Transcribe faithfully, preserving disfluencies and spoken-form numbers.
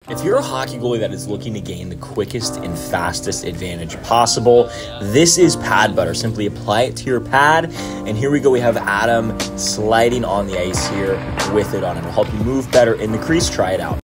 If you're a hockey goalie that is looking to gain the quickest and fastest advantage possible, this is pad butter. Simply apply it to your pad, and here we go. We have Adam sliding on the ice here with it on. It will help you move better in the crease. Try it out.